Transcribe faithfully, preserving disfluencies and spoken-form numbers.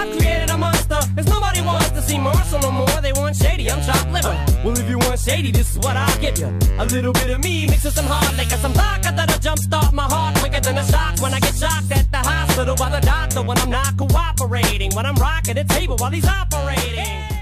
I've created a monster, cause nobody wants to see Marshall no more. They want shady, I'm chopped liver. Well, if you want shady, this is what I'll give you. A little bit of me mixed with some hard liquor, some vodka that'll jumpstart my heart quicker than a shock when I get shocked at the hospital by the doctor when I'm not cooperating. When I'm rocking the table while he's operating.